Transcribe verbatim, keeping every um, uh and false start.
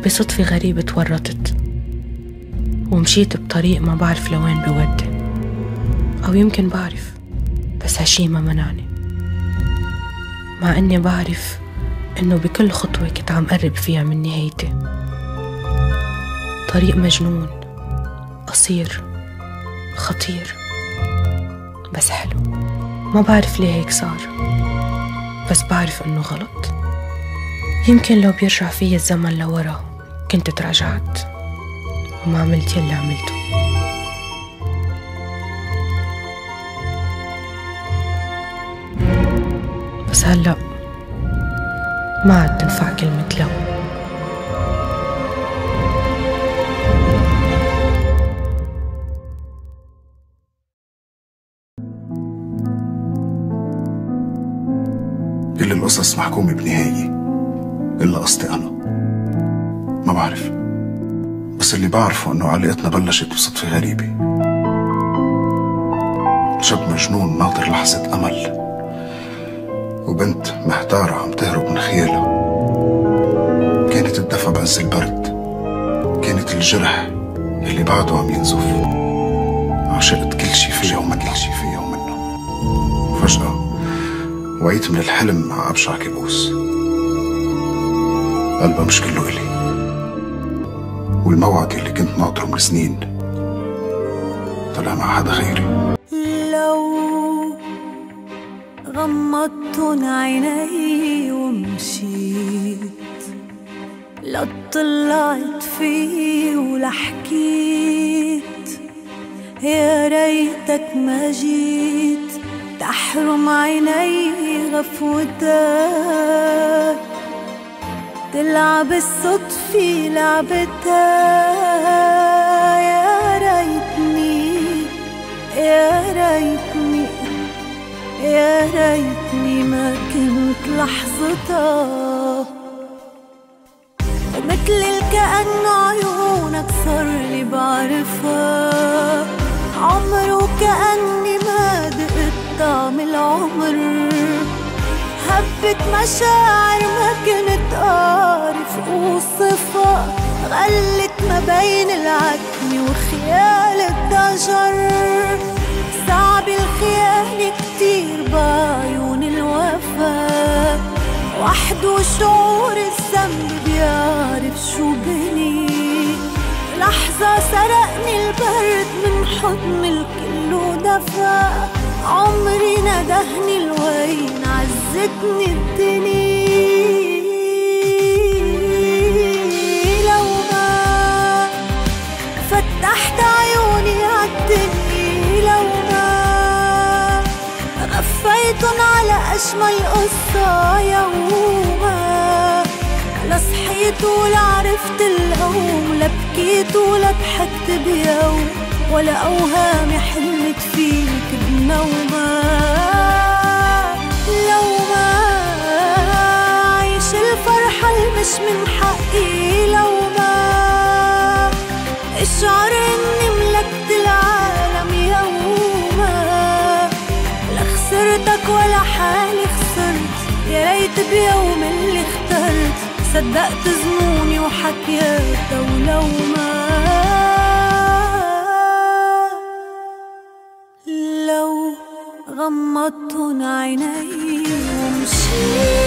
بصدفة غريبة تورطت ومشيت بطريق ما بعرف لوين بودي، أو يمكن بعرف بس هالشي ما منعني، مع إني بعرف إنه بكل خطوة كنت عم قرب فيها من نهايتي. طريق مجنون قصير خطير بس حلو. ما بعرف ليه هيك صار، بس بعرف إنه غلط. يمكن لو بيرجع فيي الزمن لورا كنت تراجعت وما عملت يلي عملته. بس هلأ ما عاد تنفع كلمة لو. كل القصص محكومة بنهاية إلا قصتي أنا. ما بعرف، بس اللي بعرفه إنه علاقتنا بلشت بصدفة غريبة. شاب مجنون ناطر لحظة أمل، وبنت محتارة عم تهرب من خيالها. كانت الدفى بعز البرد، كانت الجرح اللي بعده عم ينزف. عشقت كل شي فيها وما كل شي فيها ومنه. وفجأة وعيت من الحلم مع أبشع كابوس. قلبها مش كله إلي، والموعد اللي كنت ناطره من سنين طلع مع حدا غيري. لو غمضتن عيني ومشيت، لا طلعت فيه ولا حكيت، يا ريتك ما جيت تحرم عيني غفوتك، تلعب الصدفة لعبتها. يا ريتني يا ريتني يا ريتني ما كنت لحظتها. ومثل الكأن عيونك صارلي بعرفها، عمر وكأني ما دقت طعم العمر. هبت مشاعر ما كنت أعرف أوصفها، غلت ما بين العتم وخيال الضجر. صعب الخيانة كتير بعيون الوفا، وحده شعور الذنب بيعرف شو بني. لحظة سرقني البرد من حضن الكل ودفى، عمري ندهني الوين عزتني الدنيا. لو ما فتحت عيوني عالدنيا، لو ما غفيتن على أجمل قصة يوما، لا صحيت ولا عرفت اللوم، لا بكيت ولا ضحكت بيوم، ولا أوهامي حلمت فيك بنومة. لو ما عيش الفرحة المش من حقي، لو ما اشعر اني ملكت العالم يوما، لا خسرتك ولا حالي خسرت. يا ريت بيوم اللي اخترت صدقت ظنوني وحكيتها. ولو ما غمضتن عيني ومشيت.